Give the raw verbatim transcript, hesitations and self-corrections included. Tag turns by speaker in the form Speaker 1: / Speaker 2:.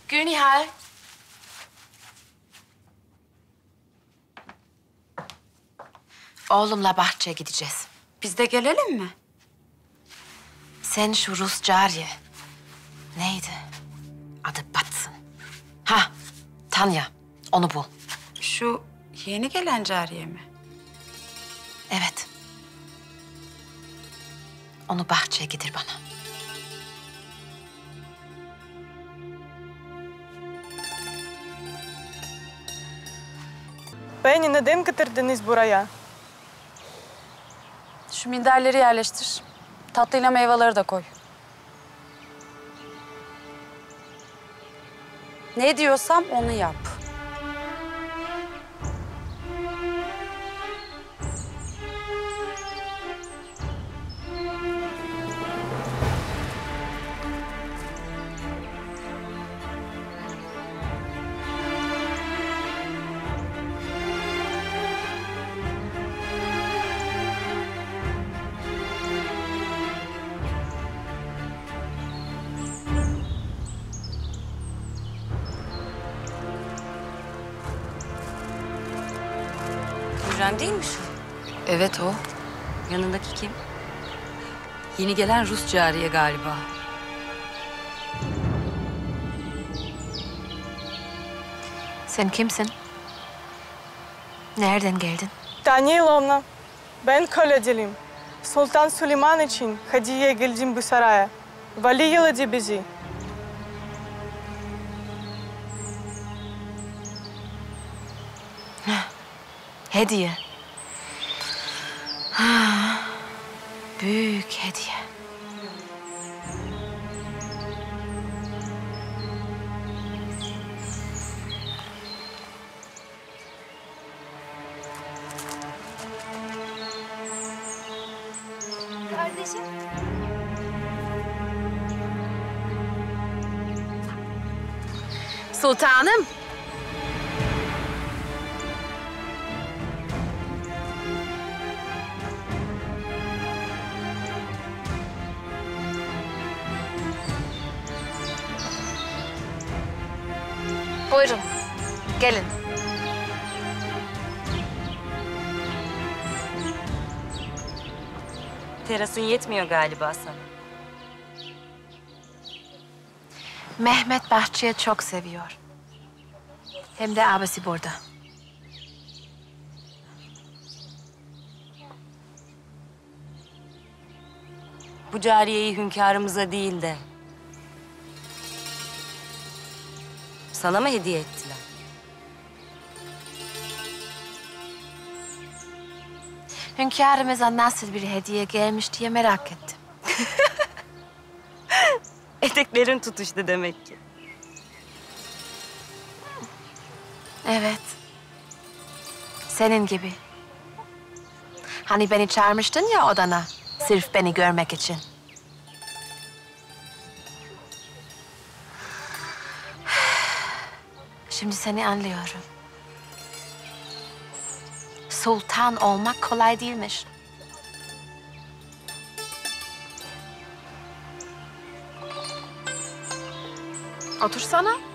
Speaker 1: Gülnihal. Oğlumla bahçeye gideceğiz.
Speaker 2: Biz de gelelim mi?
Speaker 1: Sen şu Rus cariye. Neydi? Adı Batsın. Ha, Tanya. Onu bul.
Speaker 2: Şu yeni gelen cariye mi?
Speaker 1: Evet. Onu bahçeye getir bana.
Speaker 3: Beni neden getirdiniz buraya?
Speaker 2: Şu minderleri yerleştir. Tatlıyla meyveleri de koy. Ne diyorsam onu yap. Hürrem değil mi şu?
Speaker 1: Evet o.
Speaker 2: Yanındaki kim? Yeni gelen Rus cariye galiba.
Speaker 1: Sen kimsin? Nereden geldin?
Speaker 3: Danilovna, ben köleciyim. Sultan Süleyman için hediye geldim bu saraya. Vali yolladı bizi.
Speaker 1: Hediye. Ha, büyük hediye.
Speaker 4: Kardeşim.
Speaker 1: Sultanım. Buyurun, gelin.
Speaker 5: Terasın yetmiyor galiba sana.
Speaker 1: Mehmet bahçeyi çok seviyor. Hem de abisi burada.
Speaker 5: Bu cariyeyi hünkârımıza değil de sana mı hediye ettiler?
Speaker 1: Hünkârımıza nasıl bir hediye gelmiş diye merak ettim.
Speaker 5: Eteklerin tutuştu demek ki.
Speaker 1: Evet. Senin gibi. Hani beni çağırmıştın ya odana, sırf beni görmek için. Şimdi seni anlıyorum. Sultan olmak kolay değilmiş. Otursana.